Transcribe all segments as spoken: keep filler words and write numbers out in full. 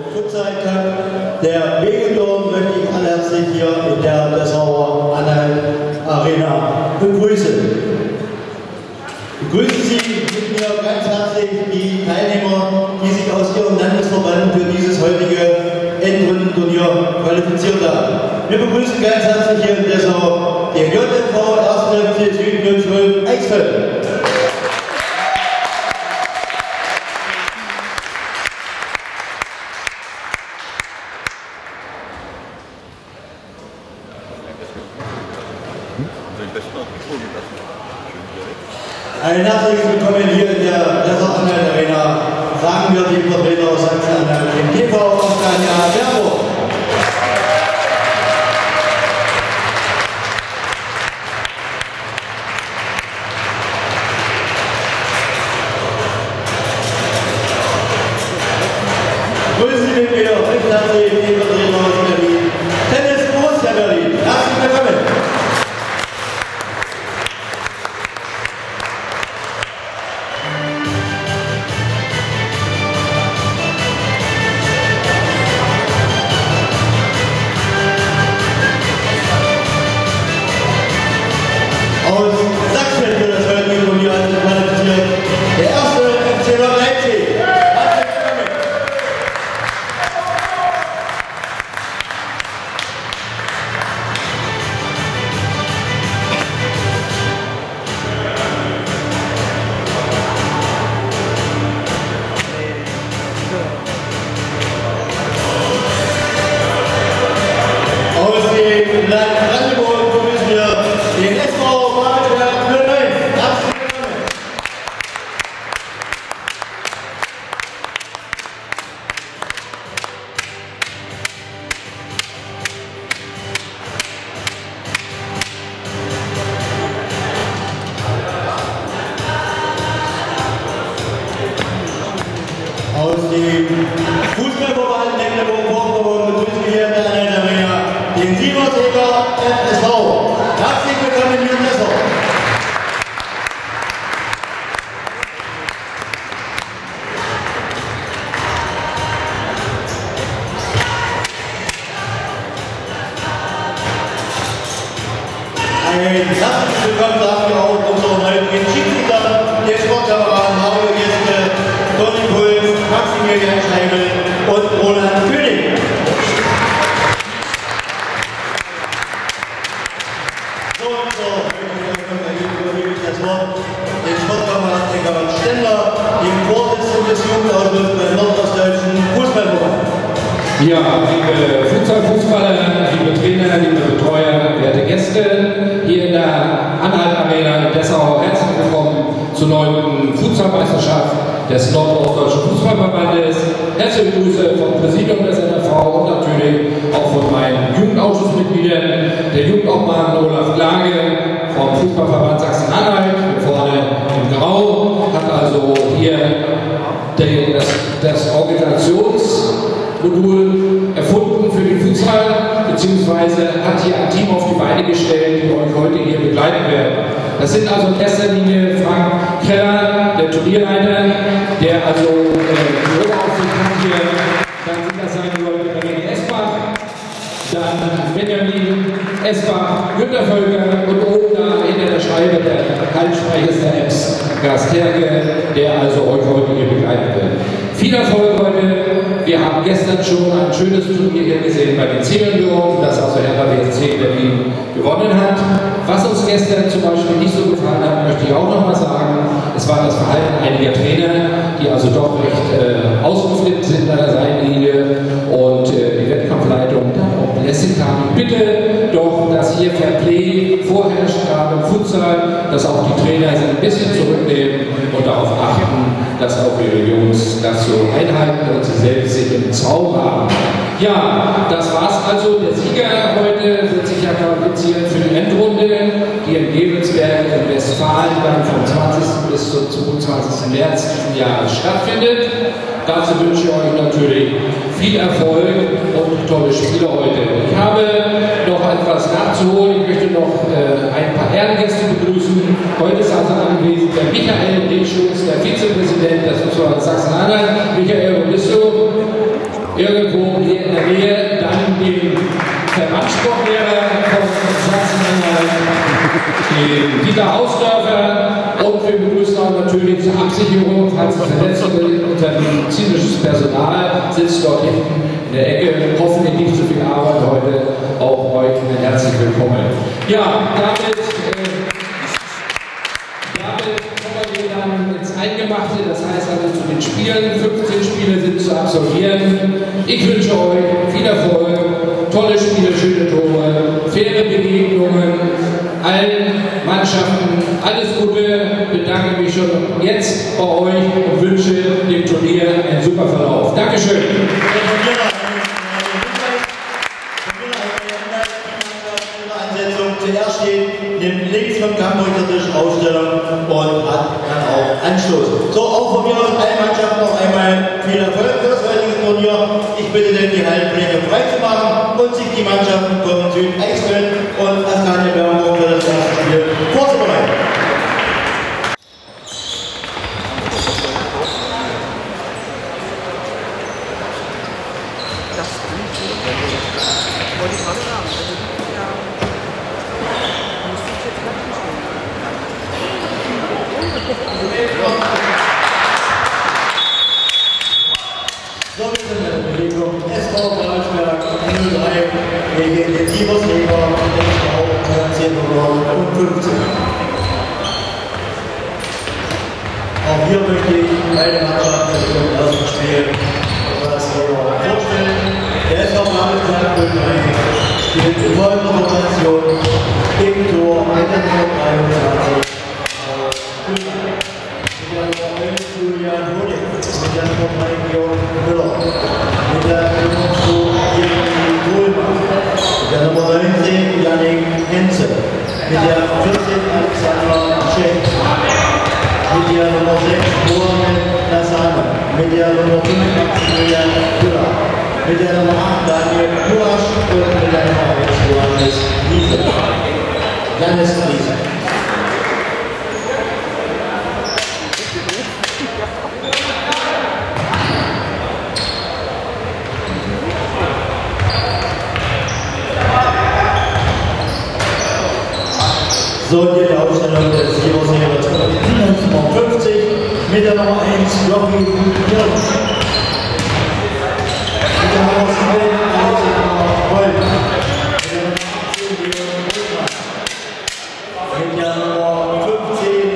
Futsal Cup der B Union möchte ich alle herzlich hier in der Dessauer Anhalt Arena begrüßen. Ich begrüße Sie mit mir ganz herzlich die Teilnehmer, die sich aus ihrem Landesverband für dieses heutige Endrundenturnier qualifiziert haben. Wir begrüßen ganz herzlich hier in Dessau den J M V ersten F C Süd null zwölf Eichsfeld. Ein herzliches Willkommen hier in der Dessauer Anhalt Arena sagen wir dem Vertreter aus Sachsen-Anhalt, dem T V Oskania Berburg. Grüßen Sie mit mir recht herzlich den Vertreter aus Berlin, Tennis Borussia Berlin. Herzlich willkommen. Aus Sachsen für das heutige Turnier qualifiziert der erste F C Leipzig. Herzlich willkommen. Aus dem Land Brandenburg begrüßen wir den S V Baden-Württemberg null neun. Herzlich willkommen. Aus dem Fußballverband Mecklenburg-Vorpommern begrüßen wir hier in der Anhalt Arena den Siegerträger F S V. Herzlich willkommen hier in Dessau. Ein herzliches Willkommen sagen wir auch unseren heutigen Schiedsrichtern, den Sportkameraden Mario Jeske, Toni Puls, Maximilian Scheibel und Roland König. So, so, übergebe ich das Wort den Sportkameraden Eckhard Stender, dem Vorsitzenden des Jugendausschusses beim Nordostdeutschen Fußballverband. Ja, liebe Futsal-Fußballer, liebe Trainer, liebe Betreuer, werte Gäste, hier in der Anhalt Arena in Dessau, herzlich willkommen zur neunten Futsalmeisterschaft des Nordostdeutschen Fußballverbandes. Herzliche Grüße vom Präsidium des N R V und natürlich auch von meinen Jugendausschussmitgliedern, der Jugendobmann Olaf Glage vom Fußballverband Sachsen-Anhalt, vorne im Grau, hat also hier den, das, das Organisationsmodul erfunden für den Futsal, beziehungsweise hat hier ein Team auf die Beine gestellt, die euch heute hier begleiten werden. Das sind also in erster Linie Frank Keller, der Turnierleiter, der also äh, die Oberaufsicht hat hier, dann sind das seine Leute René Esbach, dann Benjamin Esbach, Günter Völker und oben da hinter der Scheibe der Kaltsprecher ist der Ems Gasterke, der also euch heute hier begleiten wird. Viel Erfolg heute. Wir haben gestern schon ein schönes Turnier hier gesehen bei den Senior-Junioren, das also Hertha B S C Berlin gewonnen hat. Was uns gestern zum Beispiel nicht so gefallen hat, möchte ich auch noch mal sagen, es war das Verhalten einiger Trainer, die also doch recht äh, ausgeflippt sind an der Seitenlinie und äh, die Wettkampfleitung dann auch belästigt haben. Ich bitte doch, dass hier Fair Play vorherrscht, gerade im Futsal, dass auch die Trainer sich ein bisschen zurücknehmen und darauf achten, dass auch ihre Jungs das so einhalten und sie selbst sich im Zaum haben. Ja, das war's also. Der Sieger heute wird sich ja qualifizieren für die Endrunde, die in Gevelsberg in Westfalen dann vom zwanzigsten bis zum zweiundzwanzigsten März dieses Jahres stattfindet. Dazu wünsche ich euch natürlich viel Erfolg und tolle Spiele heute. Ich habe noch etwas nachzuholen. Ich möchte noch äh, ein paar Ehrengäste begrüßen. Heute ist also anwesend der Michael D. Schulz, der Vizepräsident des Fußballverbandes Sachsen-Anhalt. Michael, wo bist du? irgendwo hier in der Nähe dann den Verbandssportlehrer von Sachsen-Anhalt, den Dieter Hausdörfer, und wir begrüßen auch natürlich zur Absicherung, falls es Verletzungen unter medizinisches Personal sitzt dort hinten in der Ecke. Hoffentlich nicht so viel Arbeit heute, auch euch herzlich willkommen. Ja, damit, äh, damit kommen wir dann ins Eingemachte, das heißt also zu den Spielen. fünfzehn Spiele sind zu absolvieren. Ich wünsche euch viel Erfolg, tolle Spiele, schöne Tore, faire Begegnungen, allen Mannschaften alles Gute, bedanke mich schon jetzt bei euch und wünsche dem Turnier einen super Verlauf. Dankeschön. Zuerst steht, nimmt links vom Campus natürlich Ausstellung und hat dann auch Anstoß. So, auch von mir aus allen Mannschaften noch einmal viel Erfolg für das heutige Turnier. Ich bitte den, die Halbpläne freizumachen und sich die Mannschaften von Süd Eichsfeld und Askania Bernburg für das erste Spiel vorzubereiten. So, wir sind in der Bewegung. S V Braunschweig null drei gegen den Siebersleger zehn und fünfzehn. Auch hier möchte ich beide Mannschaften im ersten Spiel etwas vorstellen. Der S V Braunschweig null drei spielt in folgender Formation gegen Tor hundertdreiundzwanzig. Julian Honig, mit der Nummer drei Georg Müller, mit der Nummer zwei Jeremy Kohlmann, mit der Nummer neunzehn Jannik Henze, mit der vierzehn Alexander Schenk, mit der Nummer sechs Mohamed Nassane, mit der Nummer fünfundachtzig Julian Müller, mit der Nummer acht Daniel Kurasch und mit der Nummer eins Johannes Riese. Janis Riese. So, hier die Ausstellung des Siebersleger Nummer fünfzig mit der Nummer eins Joachim Hirsch. Mit der Nummer zwei Alexander Wolf. Mit der Nummer fünfzehn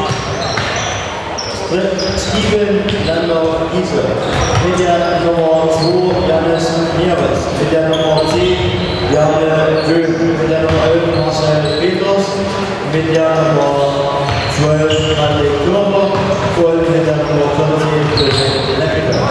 Steven Landau-Giese. Mit der Nummer zwei Janis Nieres. Mit der Nummer zehn Janne Böhm. Mit der Nummer elf Marcel Peters. Mit der Nummer zwölf Patrick Körper und mit der Nummer vierzehn Christian Leppiger.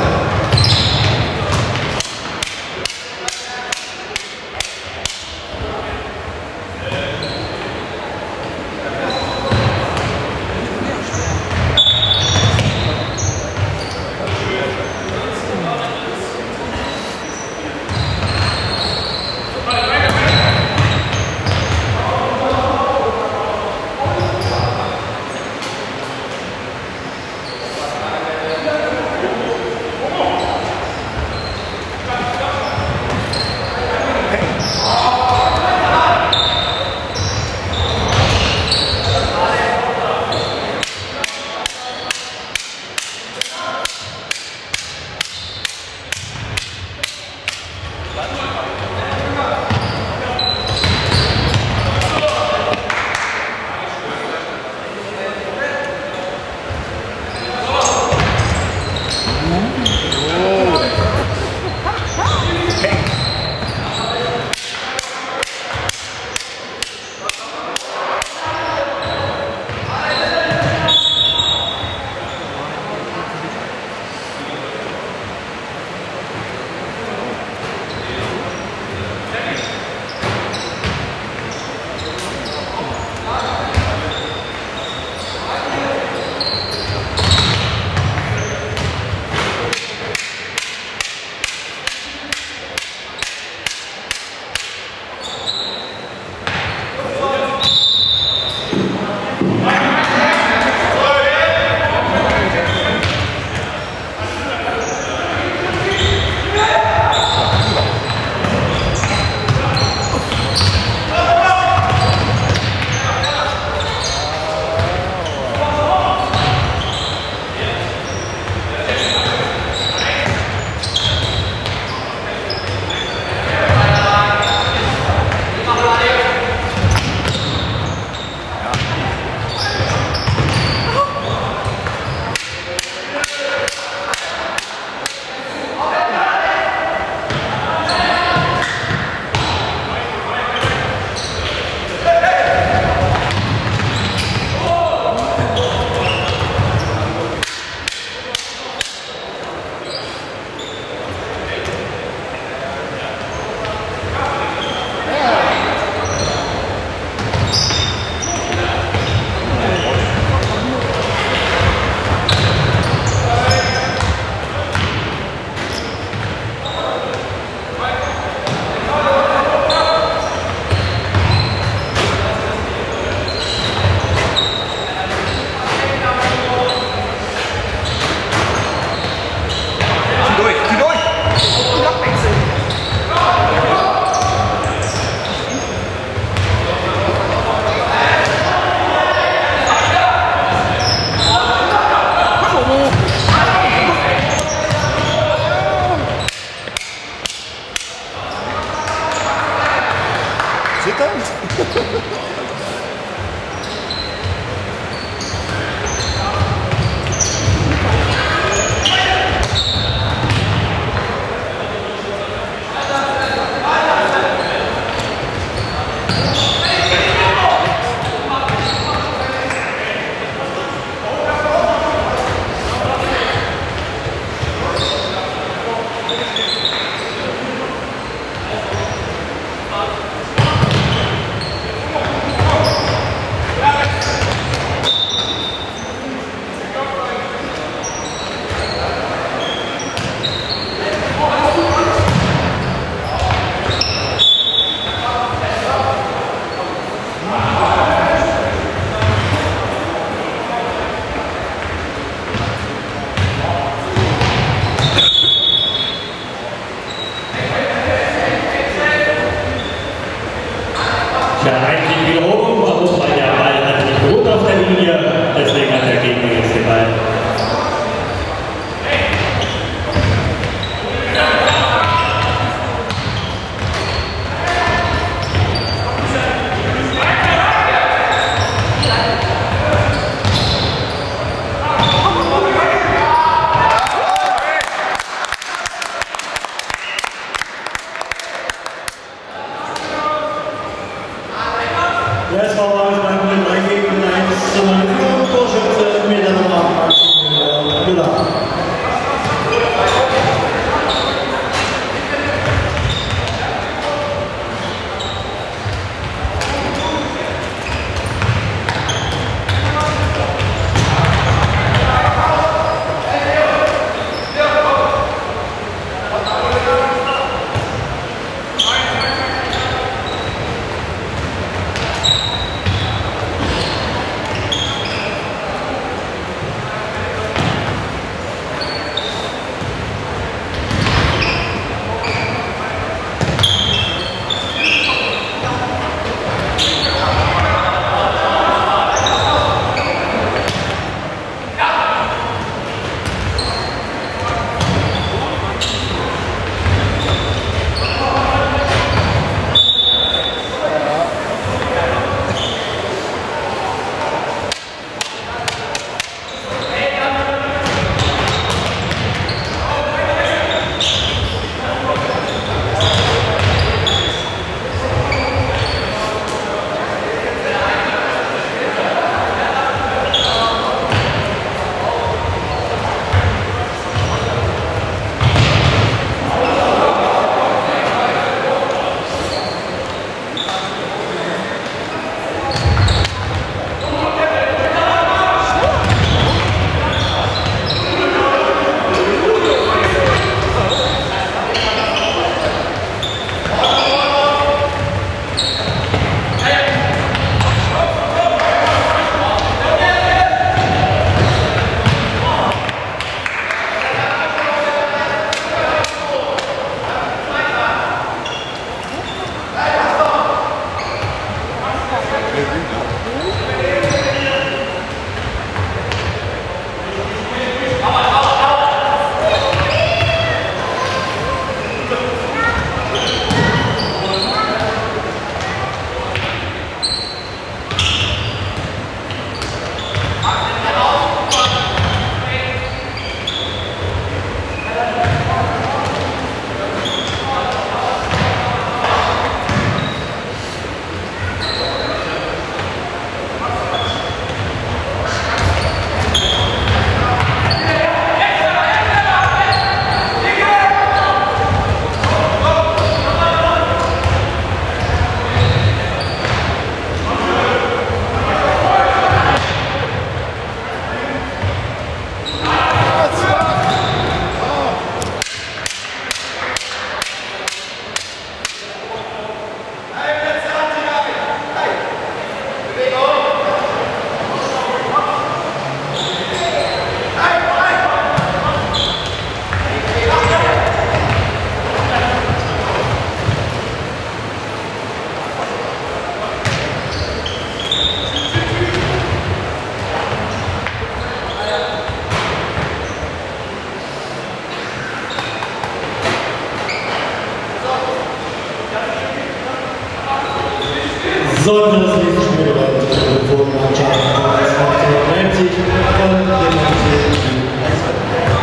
und dem F C Eisfeld.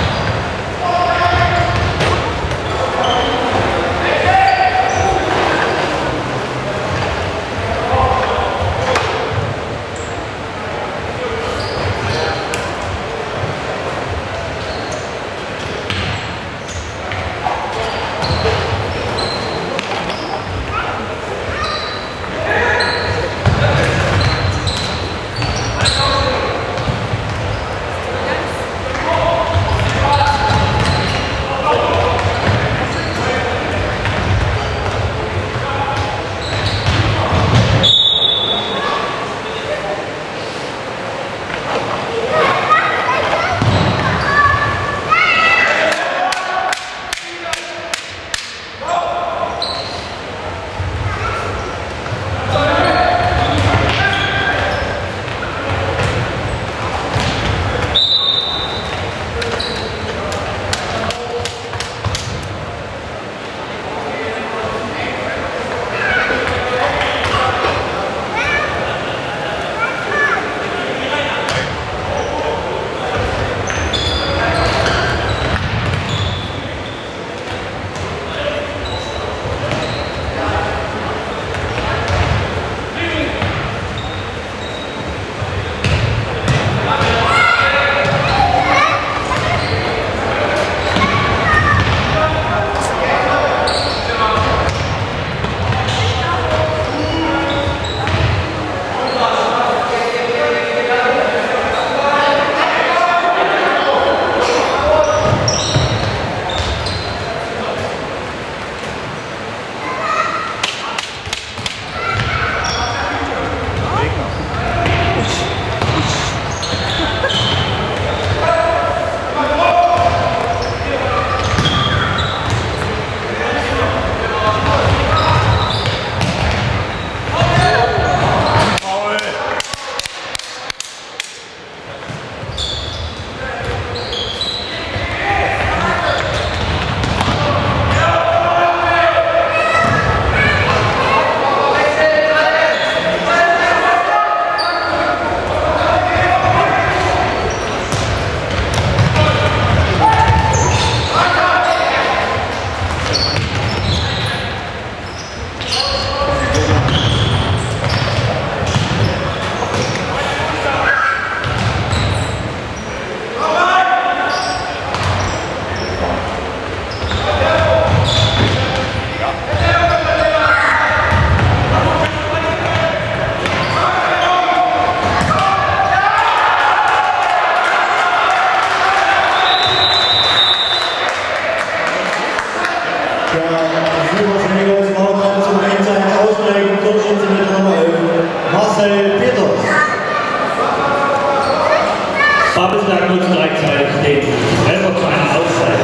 Babelsberg nutzt gleichzeitig den Treffer zu einer Auszeit.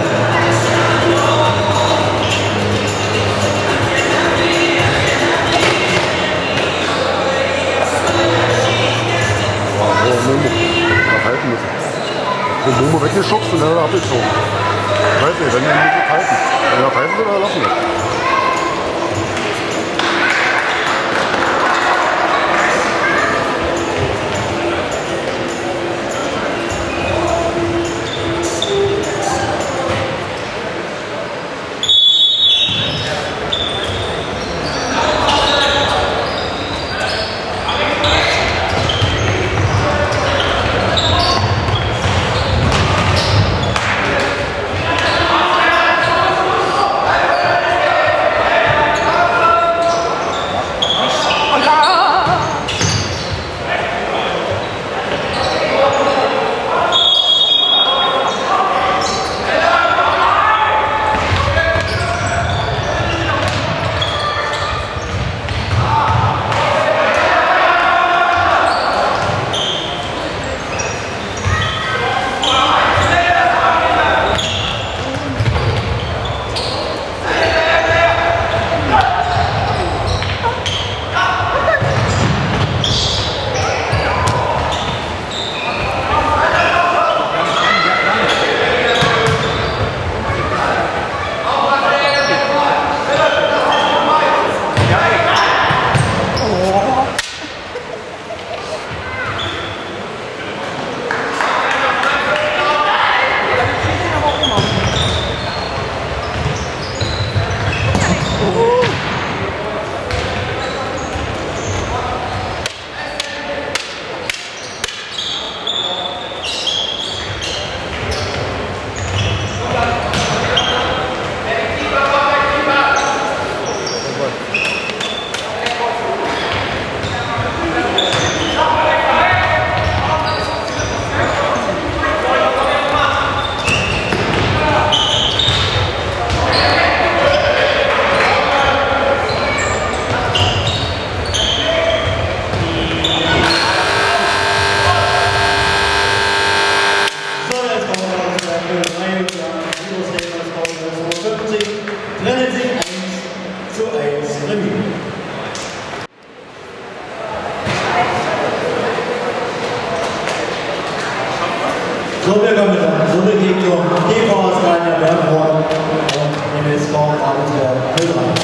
Halten müssen. Den Momo weggeschubst und dann hat er abgezogen. Ich weiß nicht, wenn wir ihn nicht halten. Wenn er pfeifen will, dann lassen wir. So, wir kommen dann zur Begegnung T V aus Rhein Bergborn und M S V Babelsberg Müllheim.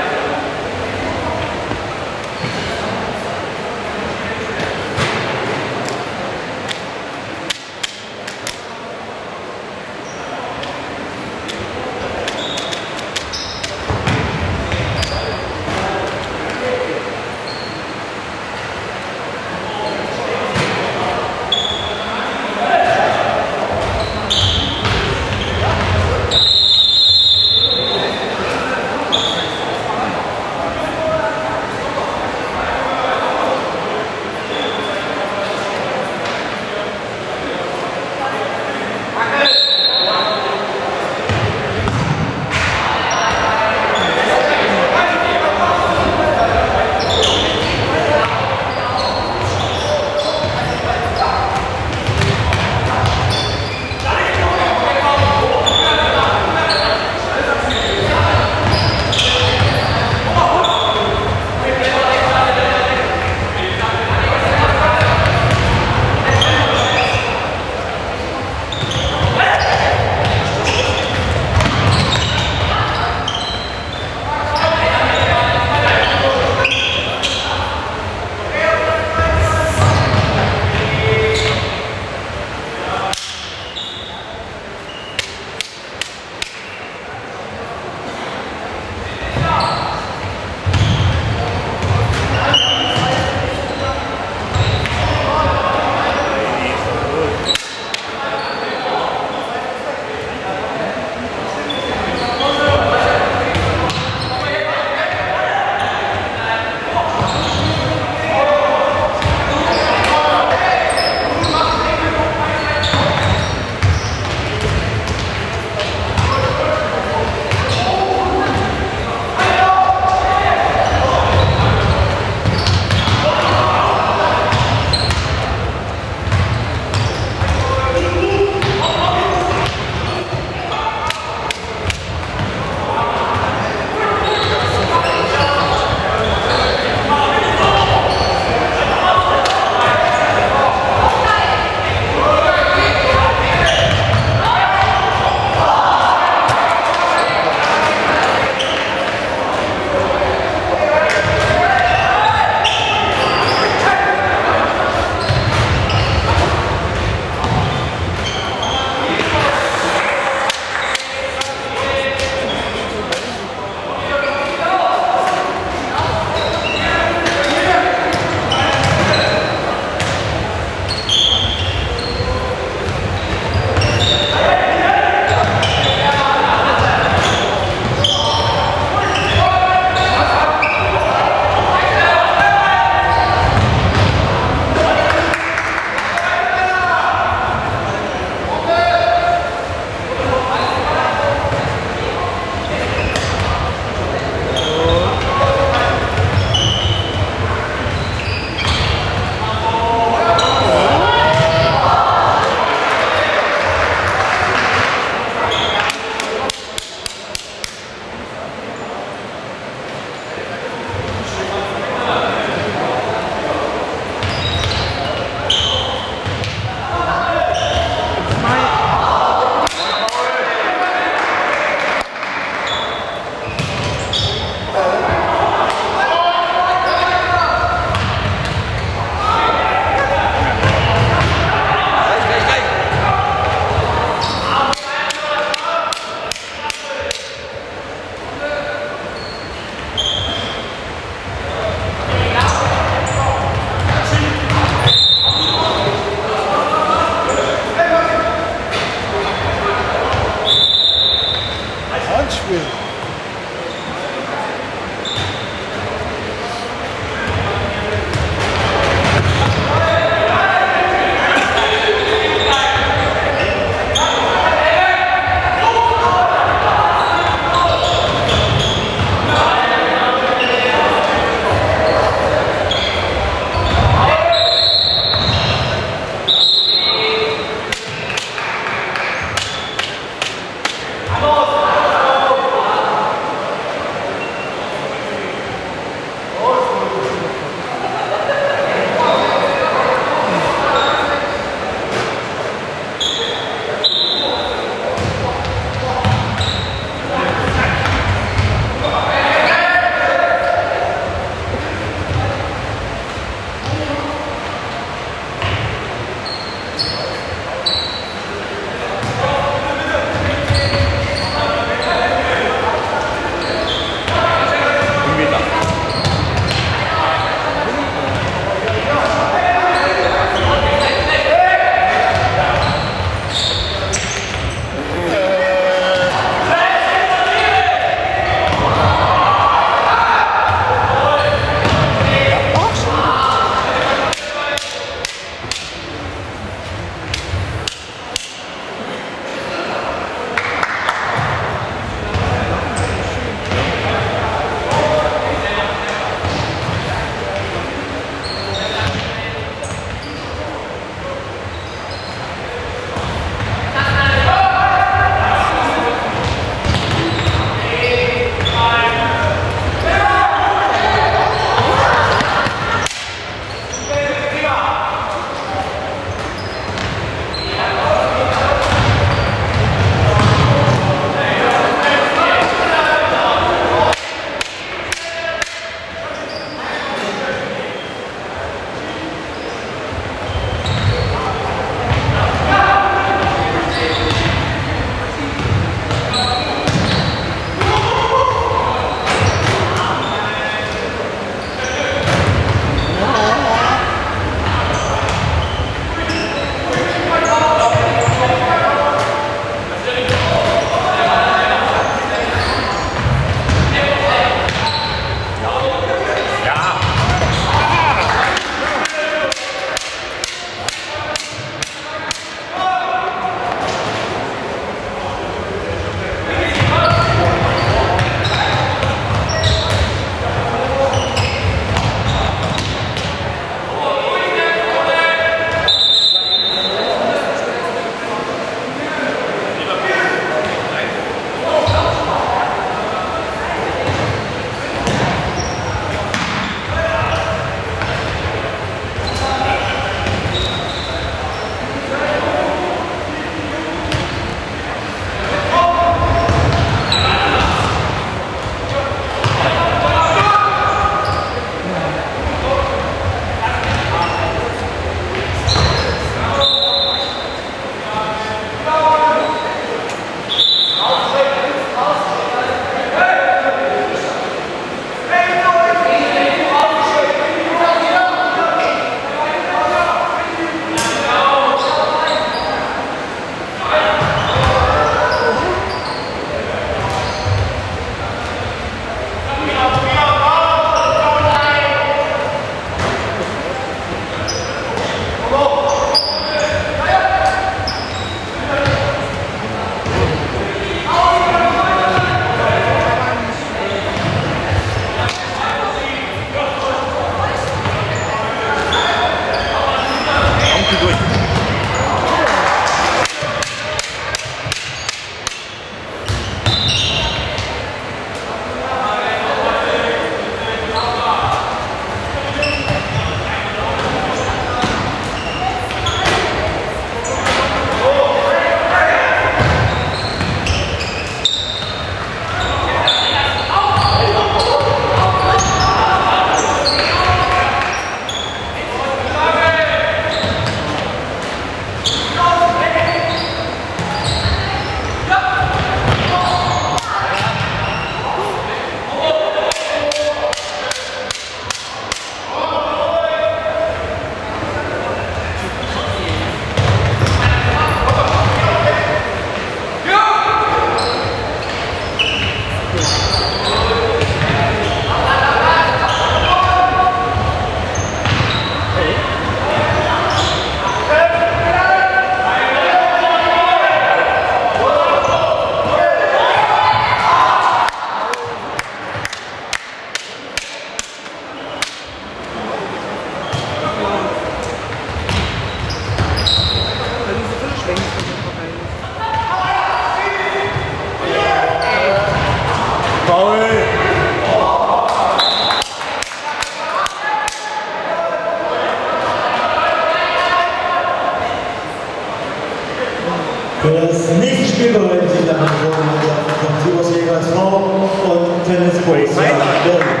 Für das nächste Spiel bereiten sich dann die Mannschaften von Tibor als Frau und Tennis Borussia Berlin.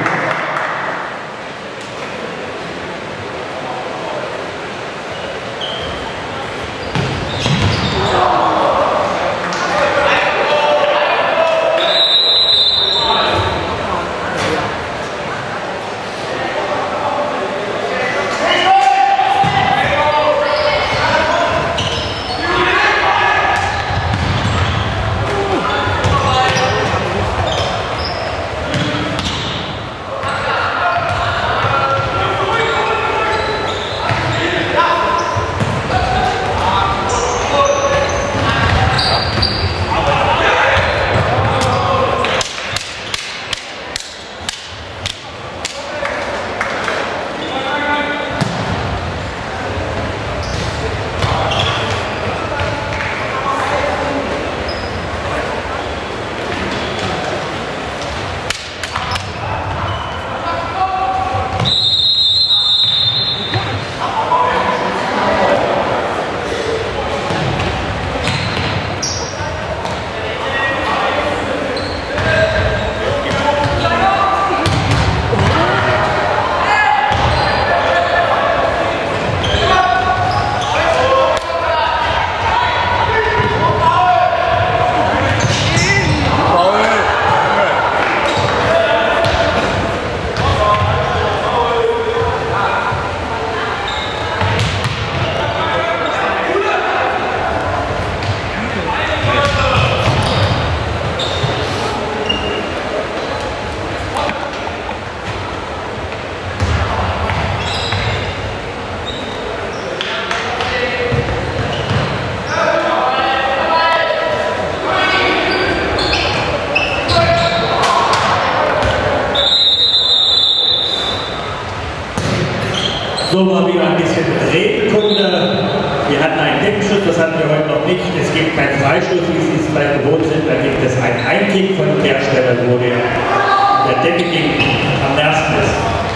So, mal wieder ein bisschen Regenkunde. Wir hatten einen Deckenschutz, das hatten wir heute noch nicht. Es gibt keinen Freistoß, wie Sie es vielleicht gewohnt sind. Da gibt es einen Einkick von der Stelle, wo der, der Deckenkick am nächsten ist.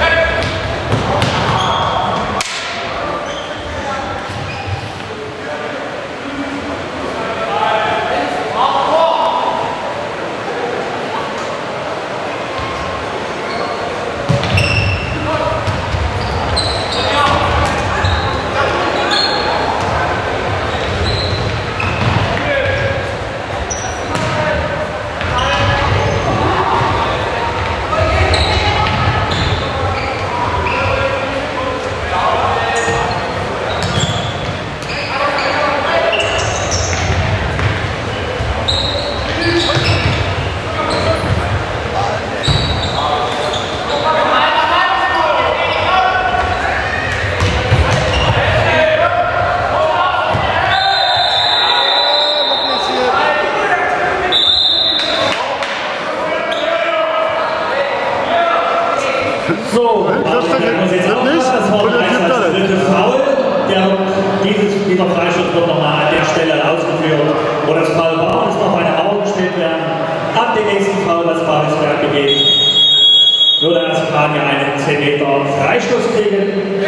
So, das dritte Foul. Der, dieses, dieser Freistoß wird nochmal an der Stelle ausgeführt, wo das Foul war. Es noch eine Mauer gestellt werden. Ab dem nächsten Foul, das Ballesberg begeht, würde Askania einen zehn Meter Freistoß kriegen.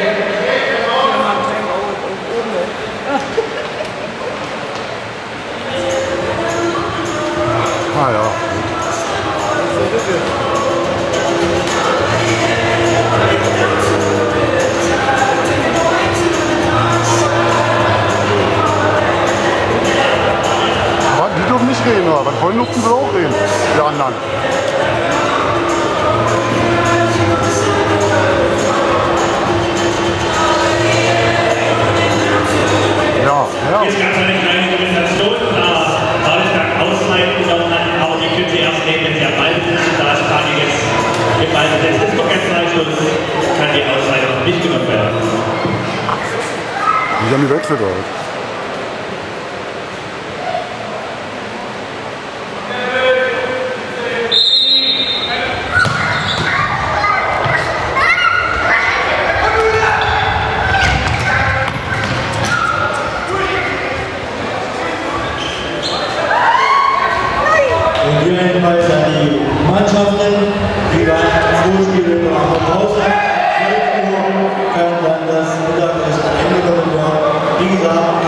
Ah ja. Aber die dürfen nicht reden, aber bei Freunden durften sie auch reden, die anderen. Ja, ja. Jetzt gab es eine kleine Dokumentation, da Ballesberg ausleiten genommen hat, aber die können Sie erst nehmen, wenn Sie am Ball sind. Da ist Kani jetzt im Ball gesetzt. Das ist doch kein Freistoß, kann die Ausleitung nicht genommen werden. Die haben gewechselt, oder? Und hier ein Hinweis an die Mannschaften, die beiden Vorspiele nach der Pause. zwölf Uhr kann dann das Mittagessen Ende kommen. Wie gesagt,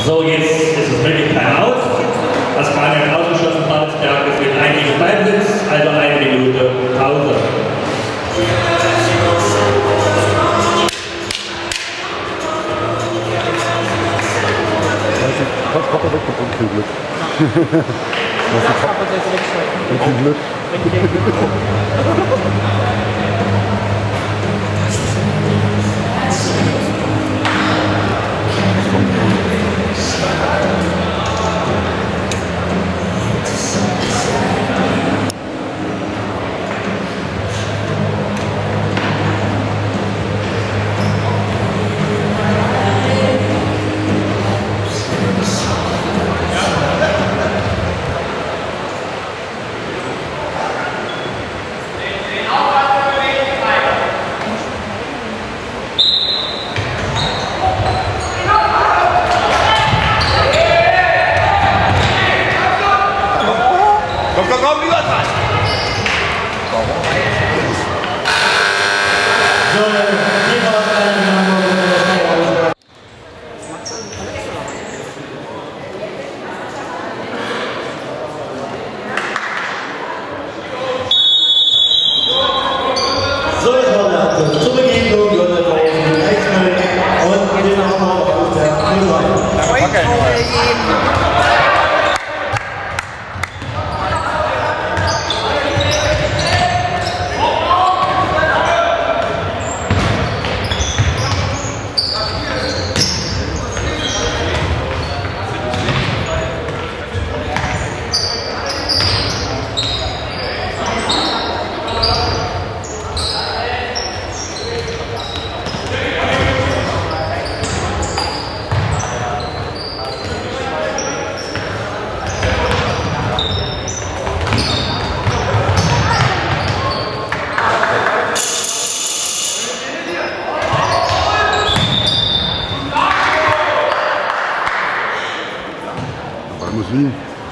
So, jetzt ist es wirklich kein Aus. Das war ein ausgeschossen Babelsberg, es wird ein gegen Beibritz, also eine Minute Pause. Kopf weg und viel Glück. Was ist Kopf? Und viel Glück. Musik.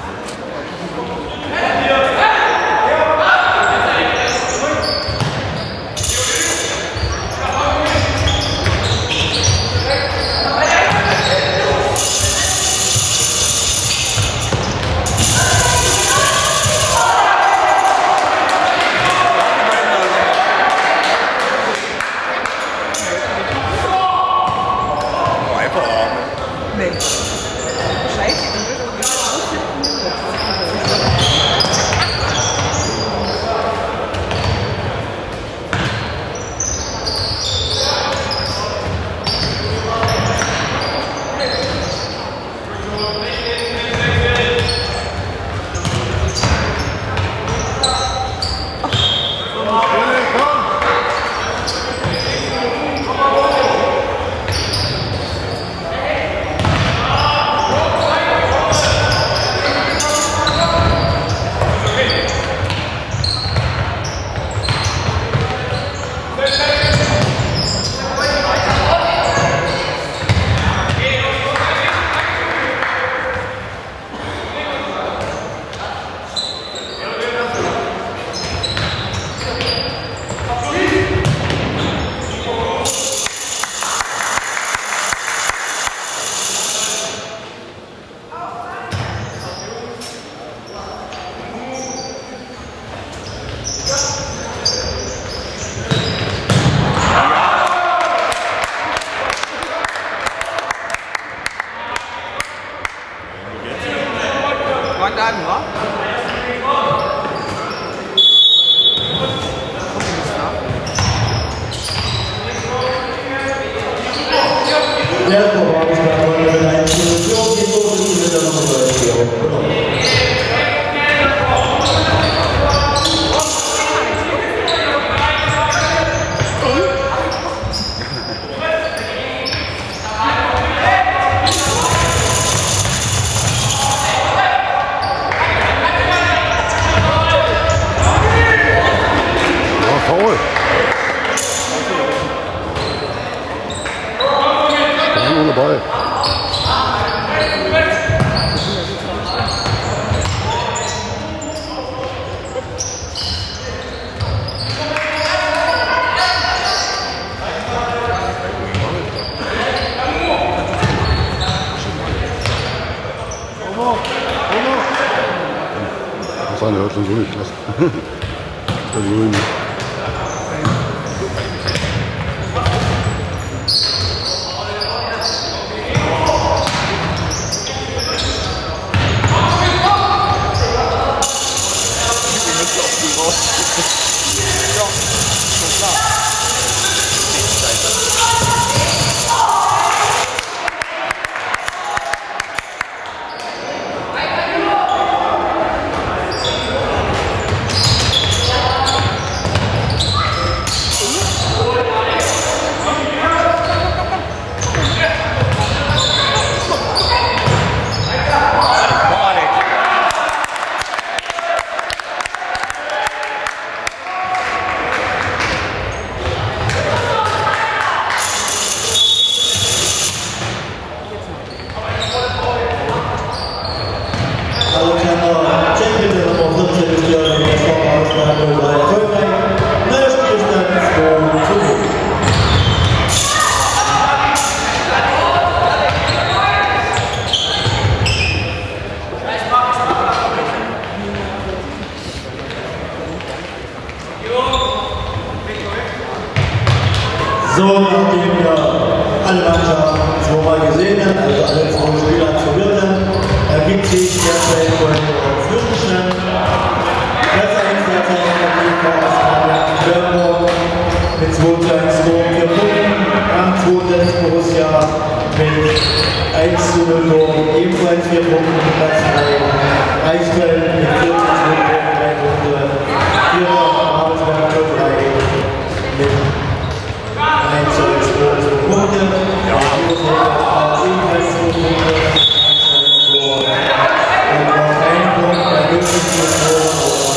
Ball. fahren, der hört schon so nicht klasse. Der Grün. So, nachdem wir alle Mannschaften zweimal gesehen haben, also alle zwei Spieler absolviert haben, ergibt sich derzeit ein Zwischenstand. Platz eins derzeit in der K S Bernburg mit zwei zu eins Toren, vier Punkten. Am zweiten Borussia mit eins zu null Toren, ebenfalls vier Punkte. Platz drei Reichsfeld mit vier zu zwei Toren, drei Punkte. Vierer Babelsberg drei mit eins zu eins Punkte. Ja, ebenfalls zwei Punkte. Und noch ein Punkt, der günstigste Tor.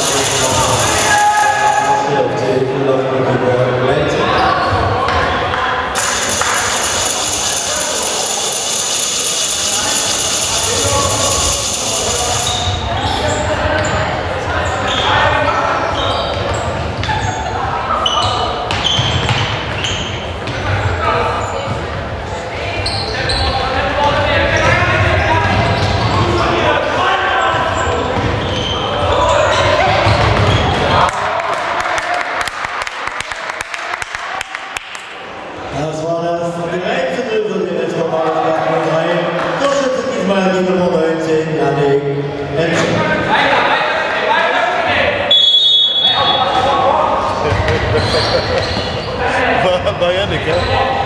Das war das dreizehn für den S V Babelsberg drei. Torschütze diesmal die Nummer neunzehn, Janik Henschel. War, war Janik, ja?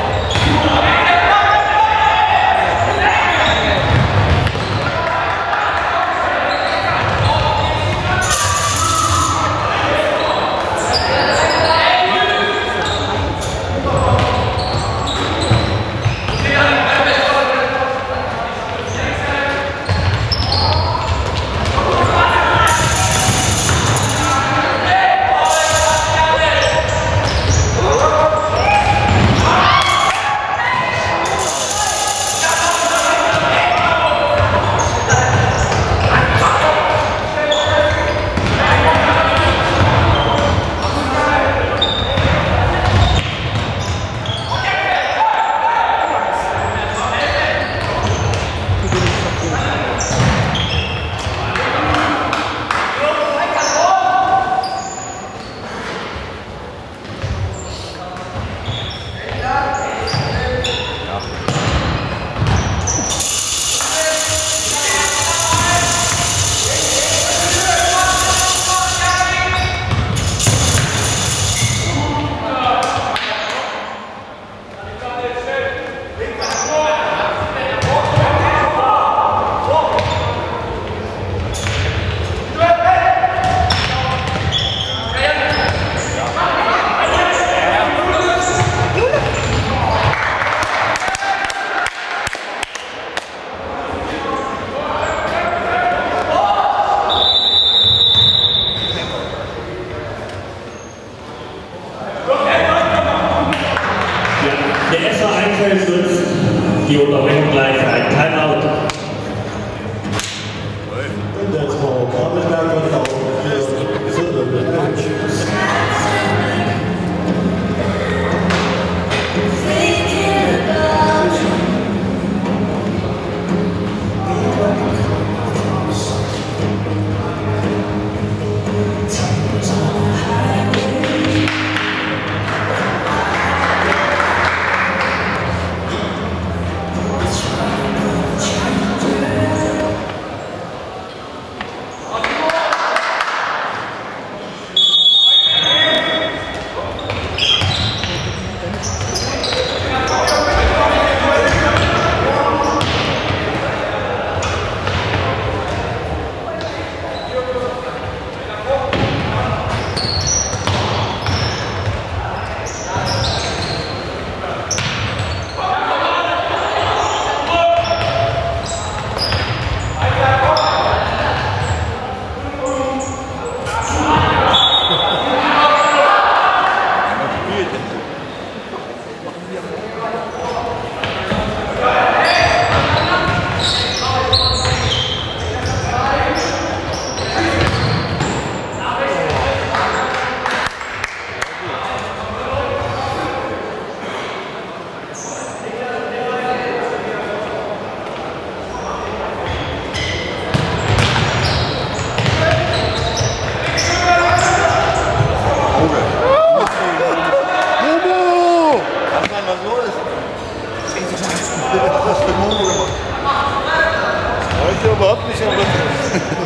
Der S V Einfeld nutzt die Unterbrechung gleich für ein Timeout. Und der S V Babelsberg wird auch für Viertel. ja überhaupt nicht erwartet.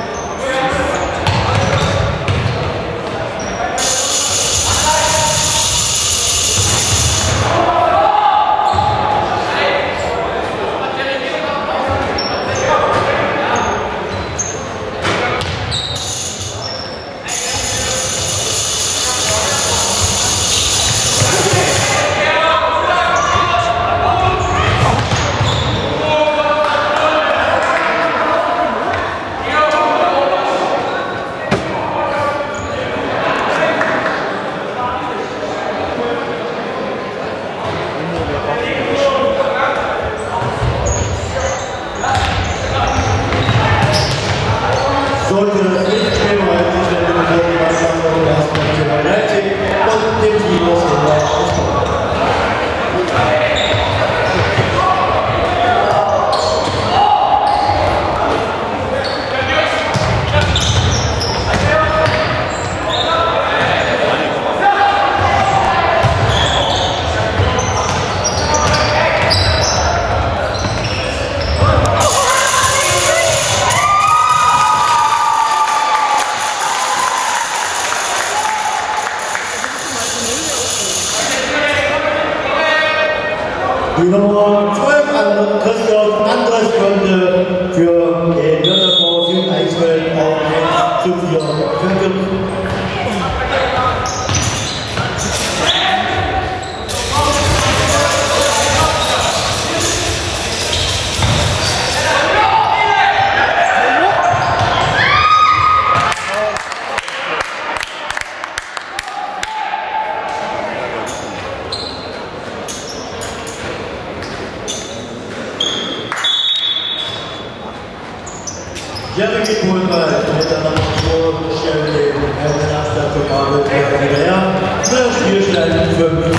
Sollte das nicht schlimmer als die Stelle mit dem Wasser und das Manchester United und dem Team aus dem Die Nummer zwölf an Christoph Andres konnte für den Wörterfonds Jung Eichsfeld auf eins zu vier führen. Jeremy Kohlwald mit der Nummer zwei stellt den Herrn Abstand her. Für Spielstand fünf.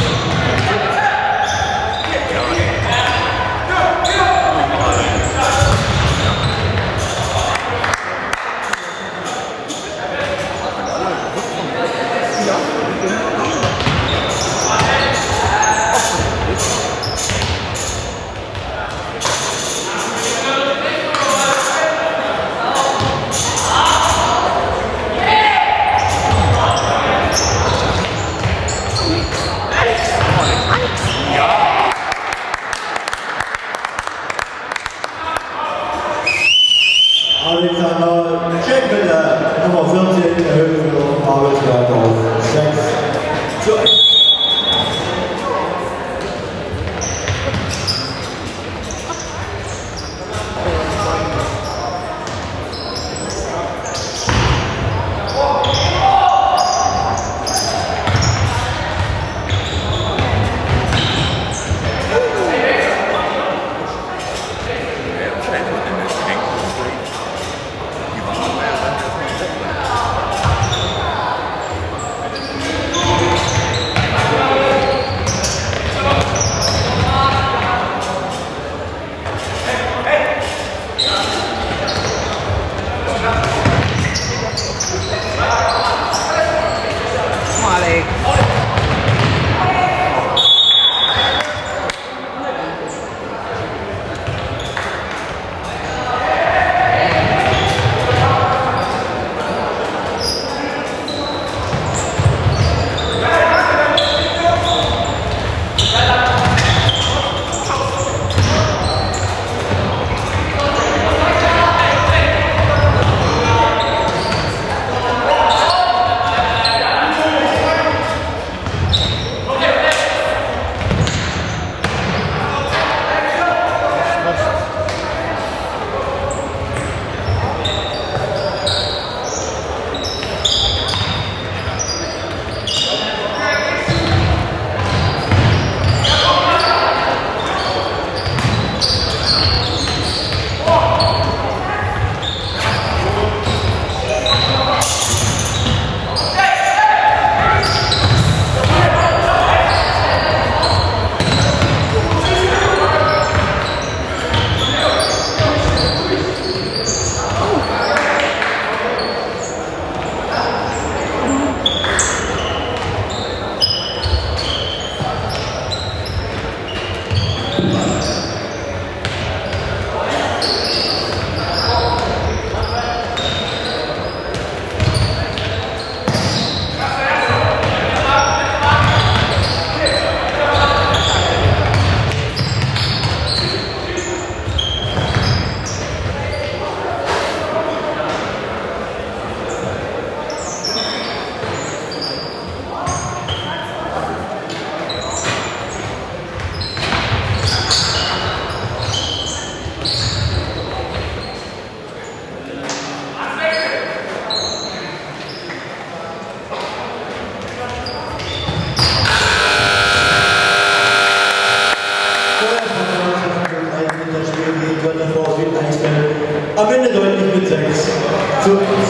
Am Ende deutlich mit sechs zu eins.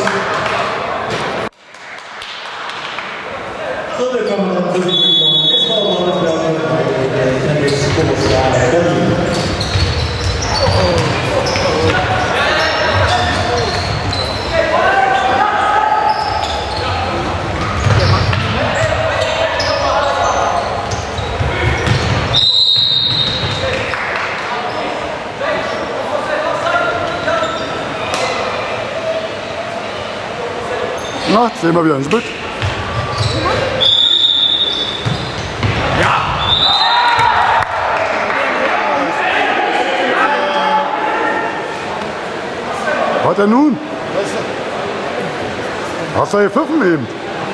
So, wir kommen dann zu den S V Babelsberg bei Tennis Borussia Berlin. Na, jetzt sehen wir wieder ins Bild. Was denn nun? Hast du gepfiffen eben?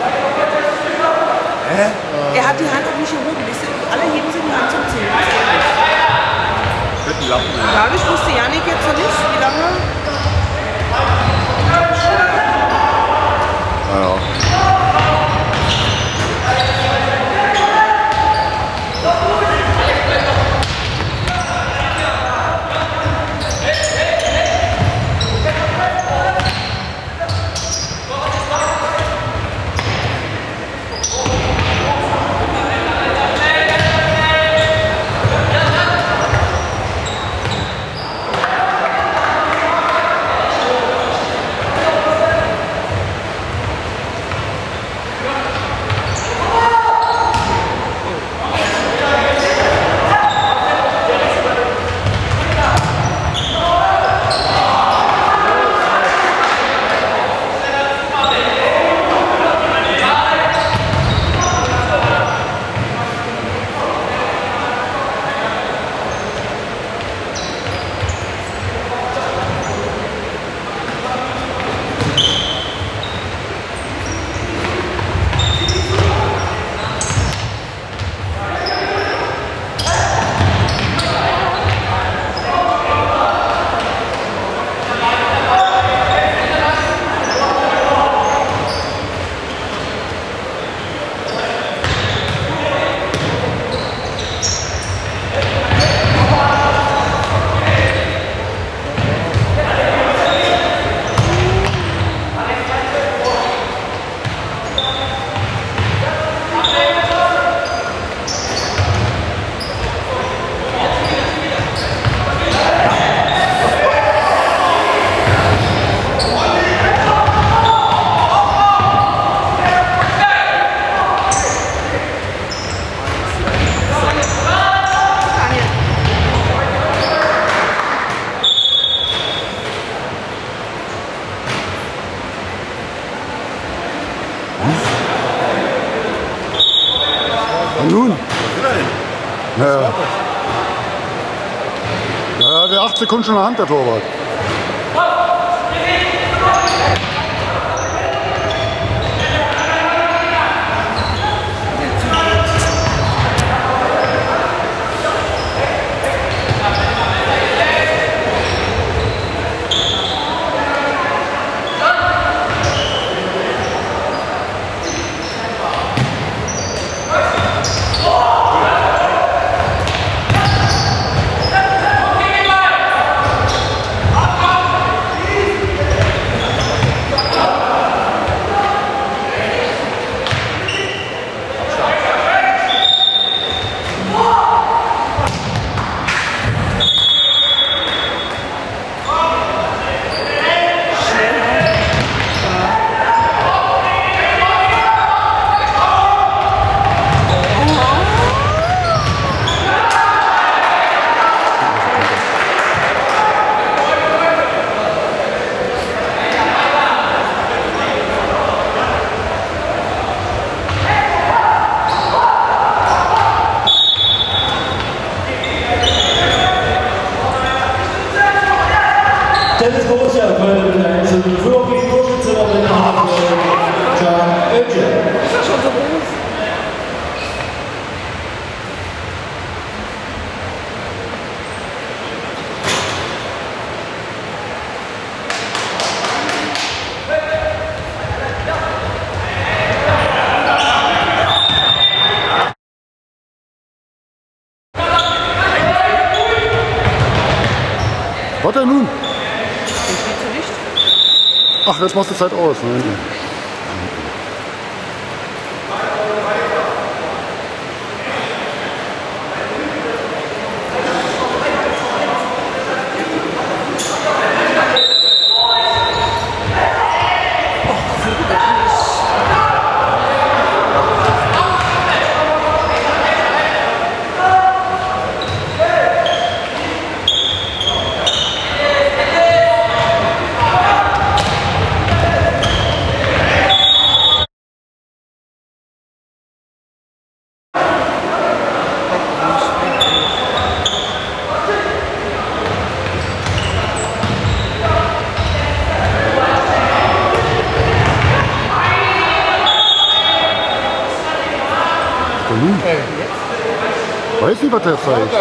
Hä? Er hat die Hand auch nicht gehoben. Alle heben sie die Hand zum Zählen. Mit dem Lappen. Ja, das wusste Janik jetzt noch nicht, wie lange. Ja. Und nun? Ja. Ja, der acht Sekunden schon in der Hand, der Torwart. Tennis Borussia Köln mit einem zu null für die Torschütze auf den Namen Can Öcalan. Ist das schon so groß? Was denn nun? Ach, jetzt machst du Zeit aus. Ne? Weiß nicht, was der zeigt.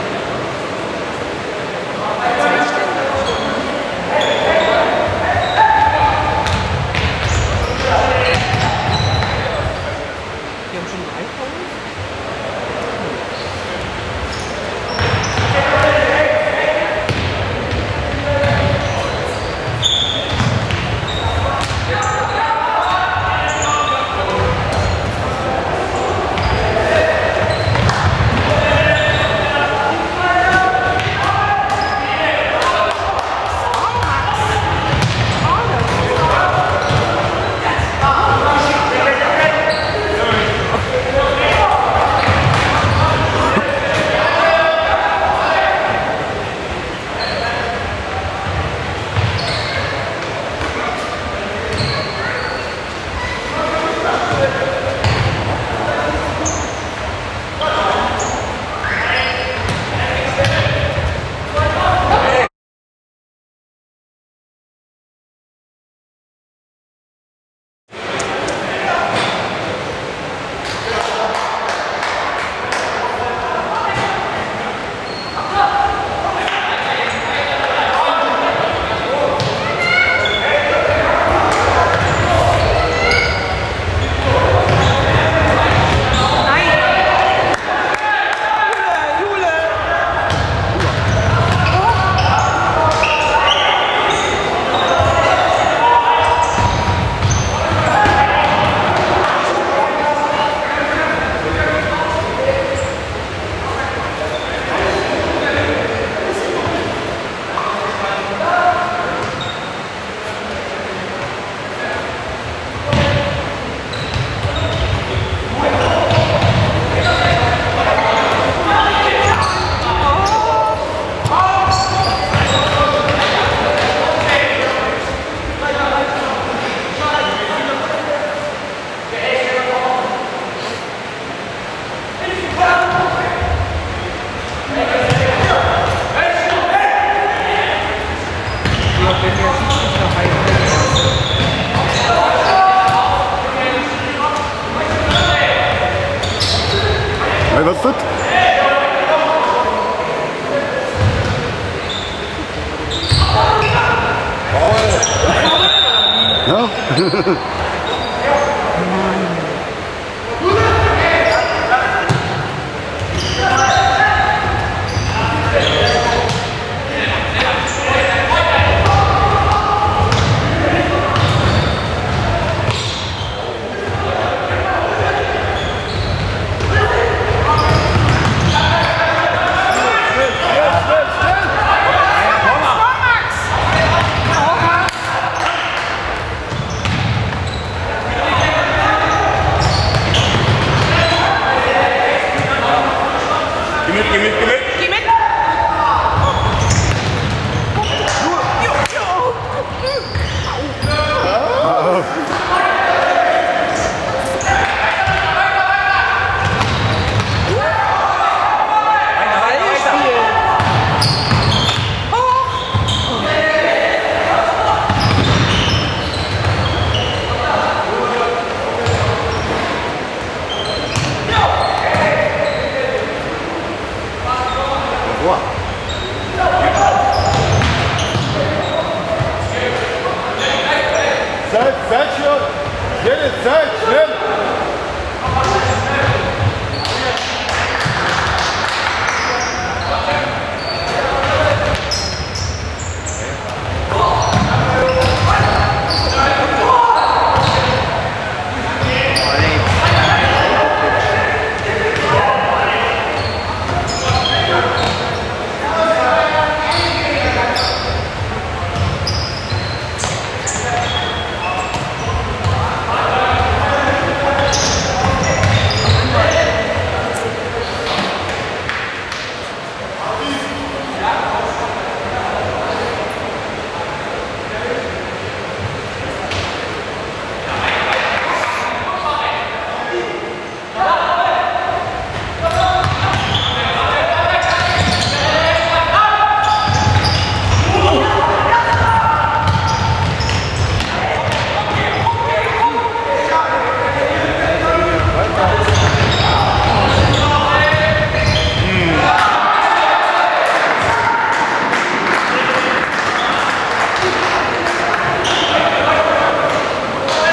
Was ist das? Ja?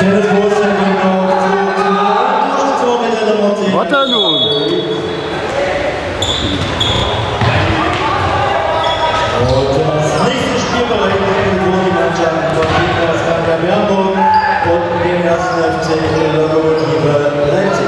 Schönes Großzeichen noch zu, zu der Tor mit der Nummer zehn. Warte nun! Und das nächste Spiel berechnet nur die Mannschaften von Kickers Bernburg und dem ersten F C Lokomotive Leipzig.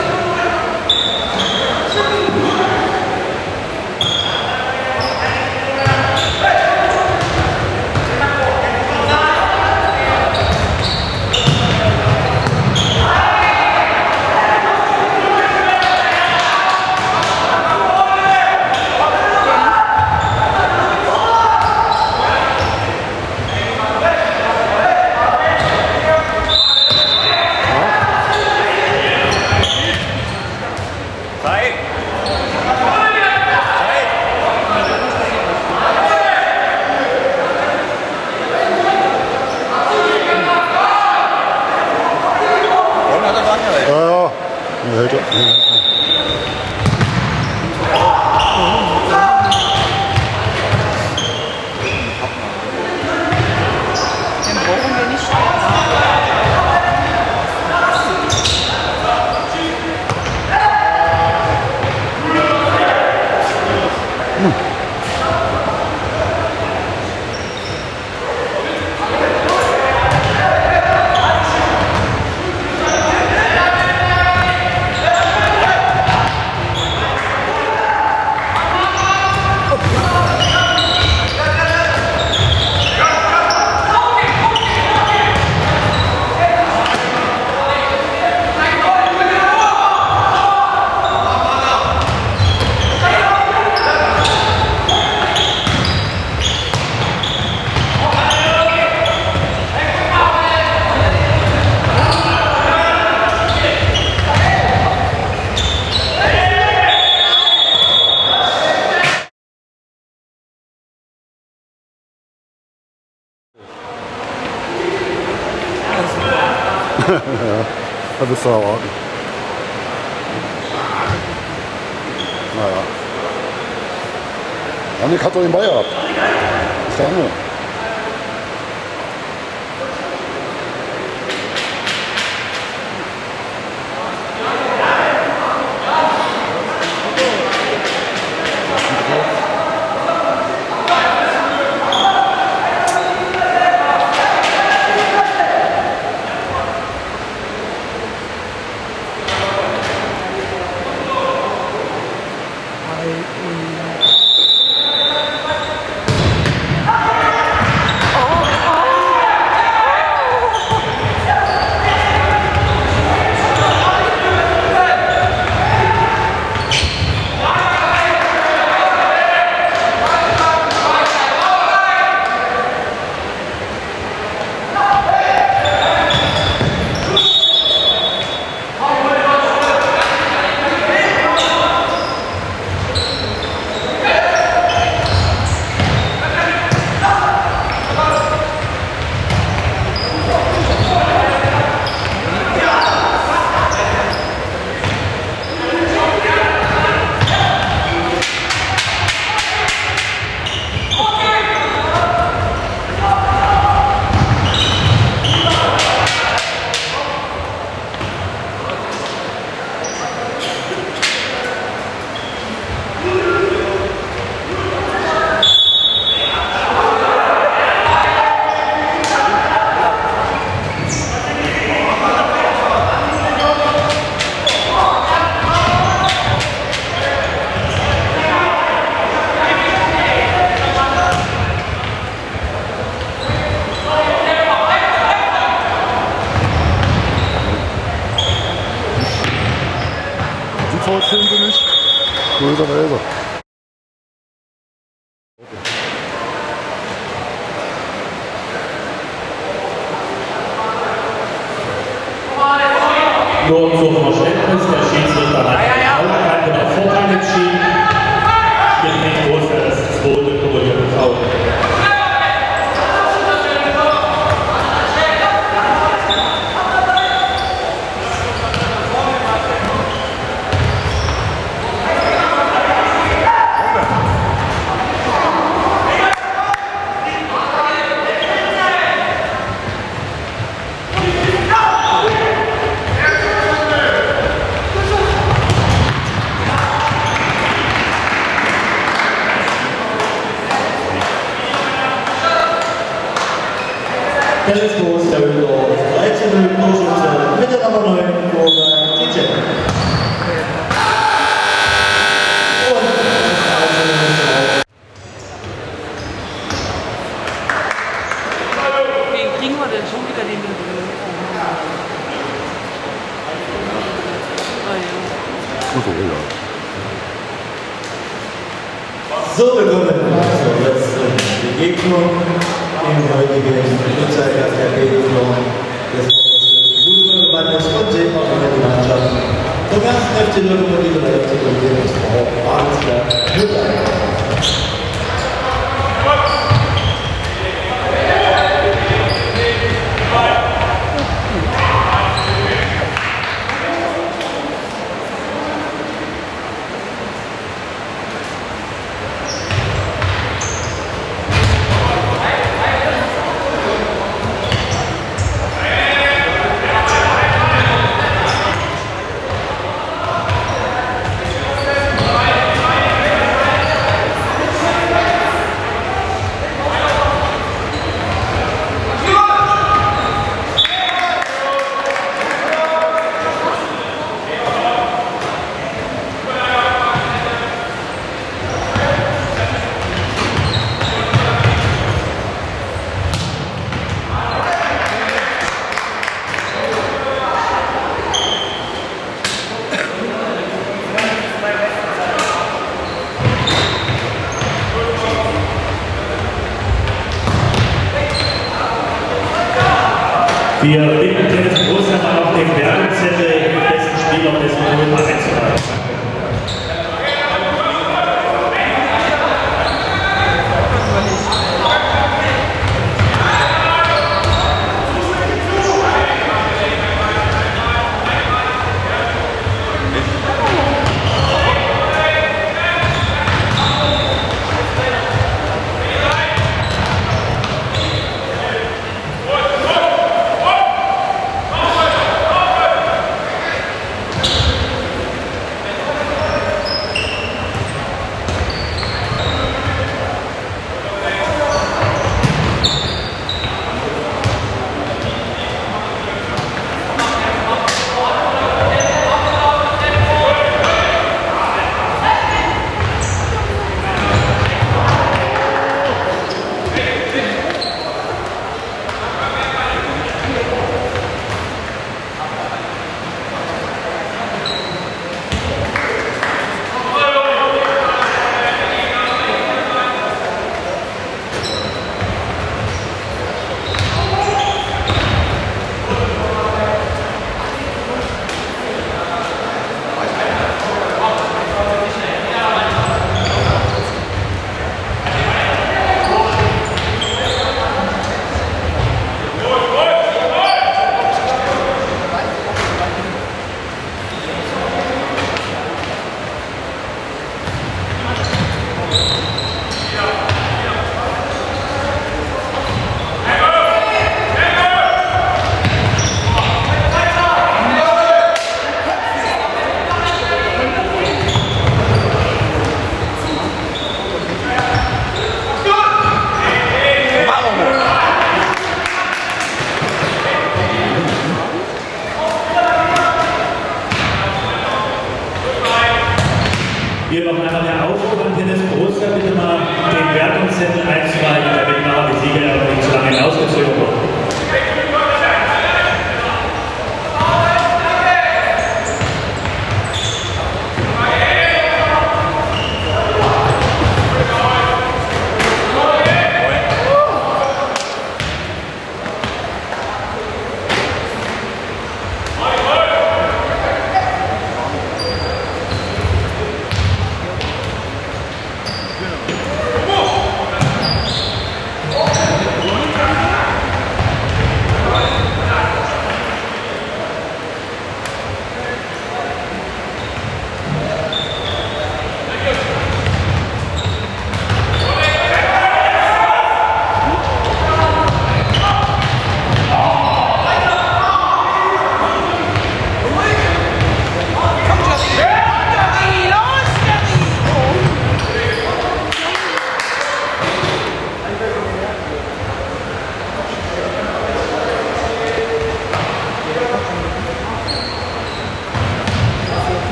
Ja, da bist du erwarten. Naja. Janik hat doch den Ball gehabt. Das ist der andere. Filmen sie nicht. Böserweise. Nur zum Verständnis, der Schiedsrichter hat die Augen auf Vorteil entschieden. Steht nicht groß für das zweite korrigierte Foul. Dennis Groß, der Höhldorf, dreizehn null Torschütze, mit der Nummer neun, Corner, D J. Wen kriegen wir denn schon wieder den Müll? So, ja. So, willkommen zur letzten Begegnung im heutigen Fußball der Begegnung des Fußballverbandes und sehen auch immer die Mannschaft vom ersten F C Lokomotive der F C Lokomotive Babelsberg Nürnberg. Wir bitten Dennis Großhammer auf dem Werbezettel den besten Spieler des Monats einzureichen. Hier noch einmal der Aufruf an Dennis Großer, bitte mal den Wertungszettel einzureichen, damit wir die Sieger aber nicht zu lange hinausgezogen wurden.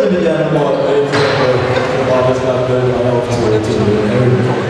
mit der Nummer elf für Babelsberg drei auf zwei zu null.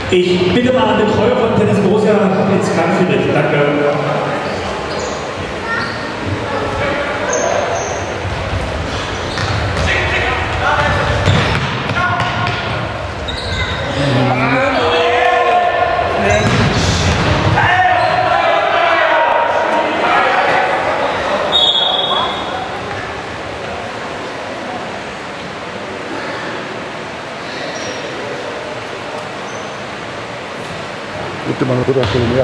Ich bitte mal an Betreuer von Tennis Borussia ins Kampfgericht. Danke. Bitte mal eine Viertelstunde mehr.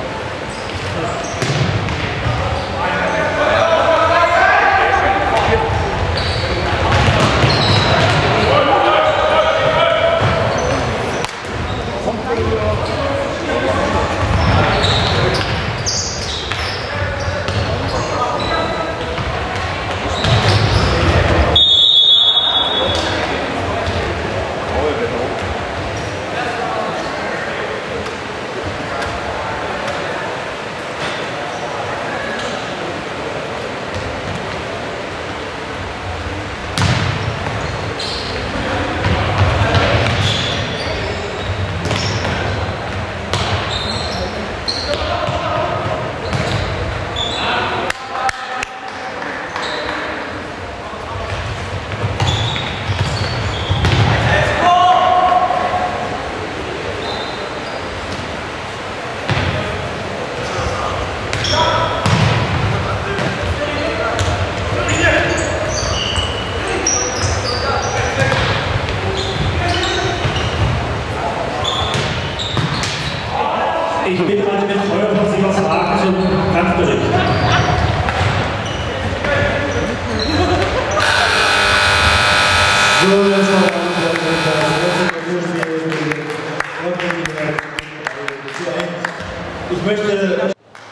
Ich bitte mal den Betreuer, ob Sie was fragen zum Kampfbericht. So, jetzt noch ich möchte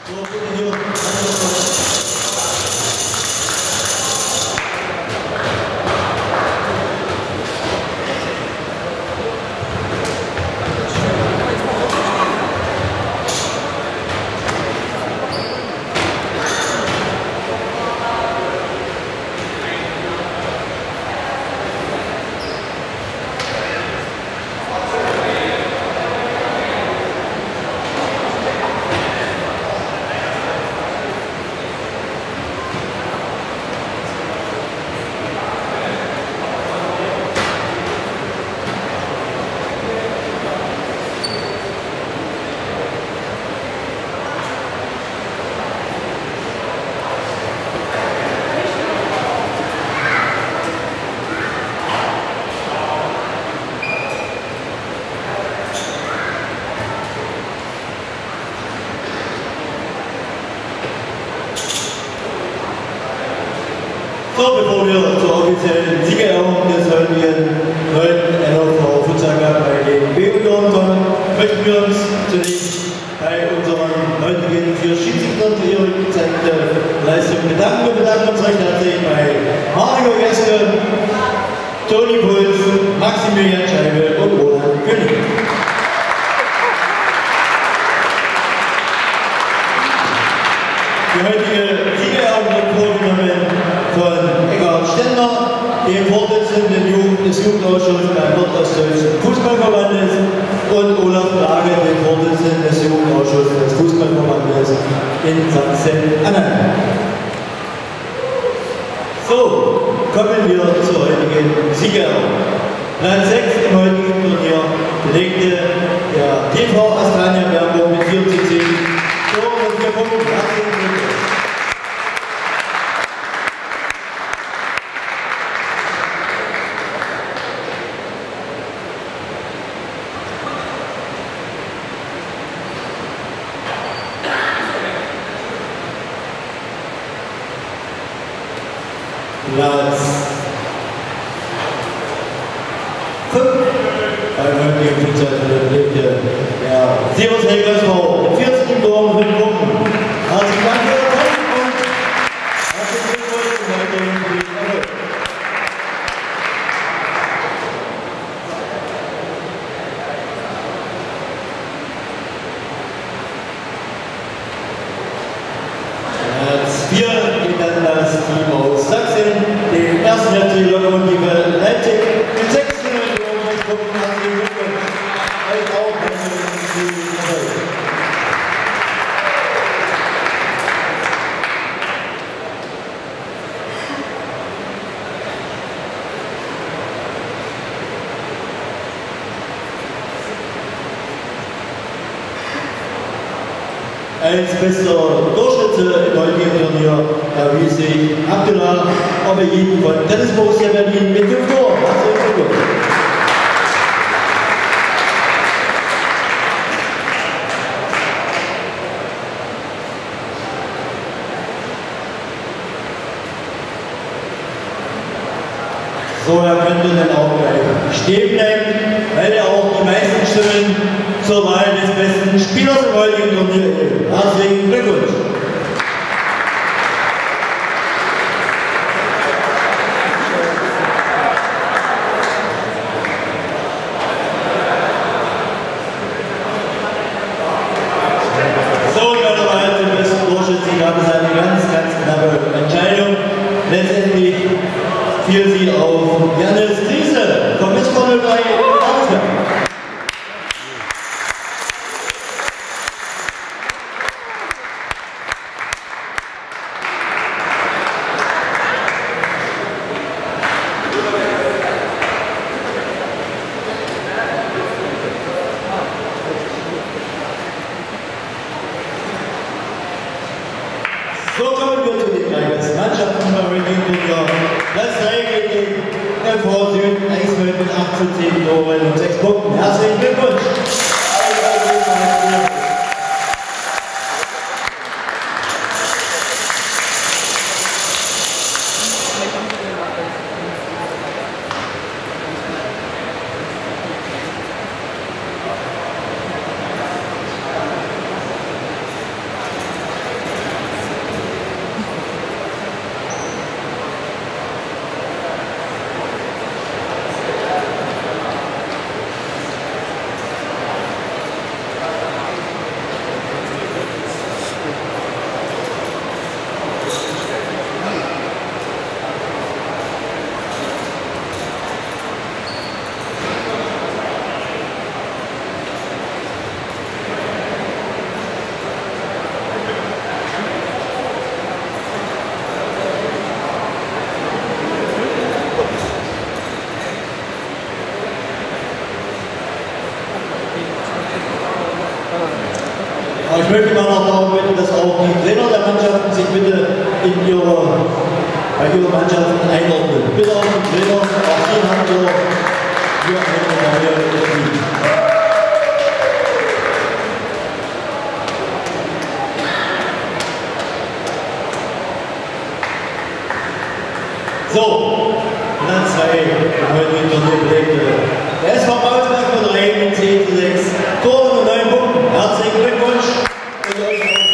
So, bevor wir zur offiziellen Siegerehrung des heutigen neuen N O V Futsal bei den B-Junioren kommen, möchten wir uns zunächst bei unseren heutigen vier Schiedsrichtern für ihre gezeigte Leistung bedanken. Wir bedanken uns recht herzlich bei Mario Geske, Toni Puls, Maximilian Scheibe und Roland König. Die heutige Siegerehrung wird vorgenommen von Eckhard Stender, dem Vorsitzenden des Jugendausschusses beim Nordostdeutschen Fußballverbandes, und Olaf Lage, dem Vorsitzenden des Jugendausschusses des Fußballverbandes in Sachsen-Anhalt. So, kommen wir zur heutigen Siegerehrung. Platz sechs im heutigen Turnier belegte der T V Astania Bernburg mit vier zu zehn. So, und wir kommen herzlichen Glückwunsch. Platz fünf beim heutigen Futsal belegte der Sirius Helgersbau mit vierzig Toren und fünf Punkten. Herzlichen Dank für Ihre Zeit und herzlichen Glückwunsch zum heutigen Erfolg. Platz vier geht dann das Team aus Sachsen, den ersten F C Lokomotive Leipzig mit sechs Punkten. Herzlichen Glückwunsch. Euch auch. Als bester Torschütze im heutigen Turnier erwies sich Abdullah Obeyin von Tennis Borussia Berlin mit fünf Toren. Herzlichen Glückwunsch. So, er könnte dann auch gleich stehen bleiben, weil er auch die meisten Stimmen zur Wahl des besten Spielers im heutigen Turnier erhielt. Herzlichen Glückwunsch! So, bei der Wahl zum besten Torschützen gab es eine ganz, ganz knappe Entscheidung. Letztendlich fiel sie auf Jannis Griese vom S V null drei Augsburg. So kommen wir zu den drei Mannschaften beim Ranking-Turnier. Platz drei geht gegen F V Süd Eichsfeld mit acht zu zehn Toren und sechs Punkten. Herzlichen Glückwunsch! Ich möchte mal noch darum bitten, dass auch die Trainer der Mannschaften sich bitte in ihre, bei ihren Mannschaften einordnen. Bitte auch die Trainer, auch Sie haben hier, hier eine neue Team. So, Platz zwei, heute in der Belegte. Der S V Augsburg mit drei mit zehn zu sechs Toren und neun Punkten. Herzlichen Glückwunsch. Und euch auch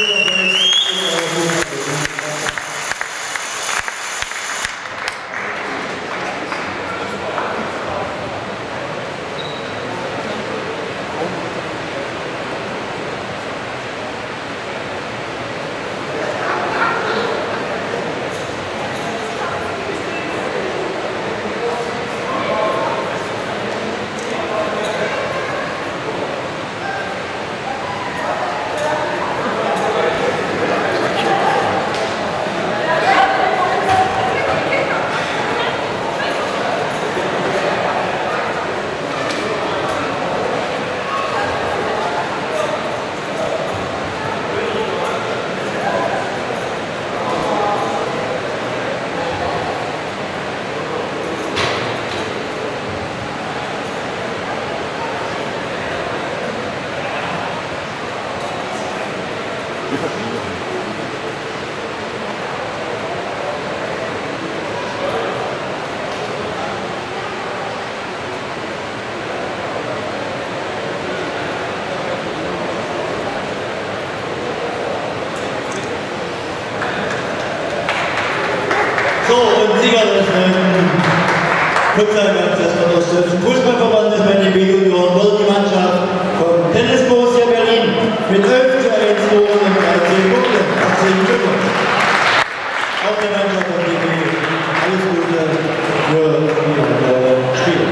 so, und Sieger des neunten Futsal-Cups des Deutschen Fußballverbandes bei den B-Junioren wird die Mannschaft vom Tennis Borussia Berlin mit elf zu eins Toren und dreizehn Punkten. Herzlichen Glückwunsch! Auch der Mannschaft von D B alles Gute für die Spiele.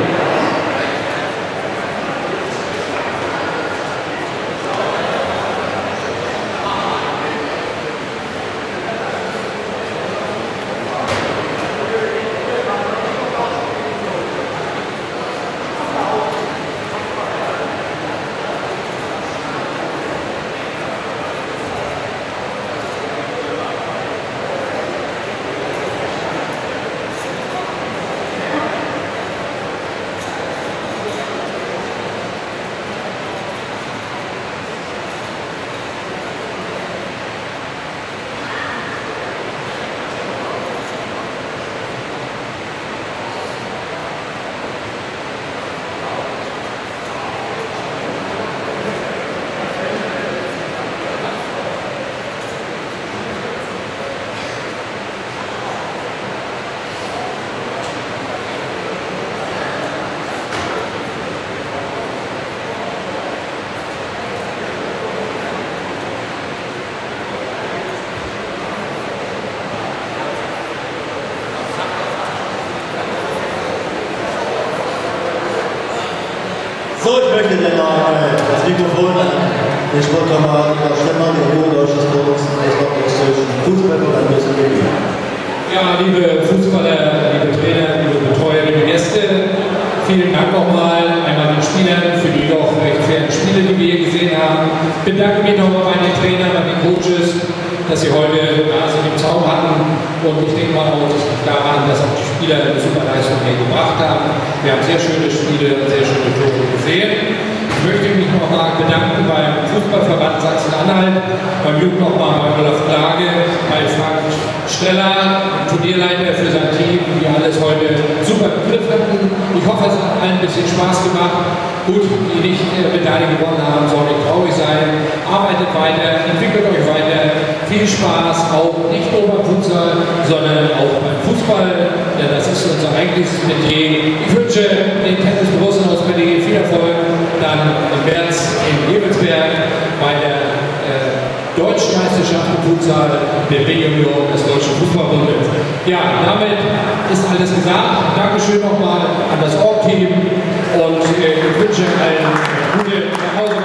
So, ich möchte dann mal äh, das Mikrofon an den Sportkameraden Stemmer, den Jugenddeutschen ostdeutschen Fußballverband müssen geben. Ja, liebe Fußballer, liebe Trainer, liebe Betreuer, liebe Gäste, vielen Dank nochmal einmal den Spielern für die doch recht fairen Spiele, die wir hier gesehen haben. Ich bedanke mich nochmal bei den Trainern, bei den Coaches, dass sie heute Nase im Zaum hatten, und ich denke mal auch, das liegt daran, dass auch die Spieler eine super Leistung hier gebracht haben. Wir haben sehr schöne Spiele, sehr schöne Tore gesehen. Ich möchte mich nochmal bedanken beim Fußballverband Sachsen-Anhalt, beim Jugend nochmal bei Olaf Klage, bei Frank Streller, Turnierleiter für sein Team, die alles heute super im Griff hatten. Ich hoffe, es hat allen ein bisschen Spaß gemacht. Gut, die nicht äh, Medaille gewonnen haben, sollen nicht traurig sein. Arbeitet weiter, entwickelt euch weiter. Viel Spaß, auch nicht nur beim Futsal, sondern auch beim Fußball, denn das ist unser eigentliches Metier. Ich wünsche den Tennisborussen aus Berlin viel Erfolg, dann im März in Ebelsberg bei der äh, Deutschen Meisterschaft im Futsal der B-Union des Deutschen Fußballbundes. Ja, damit ist alles gesagt. Dankeschön nochmal an das Org-Team und äh, ich wünsche allen gute Nachhause.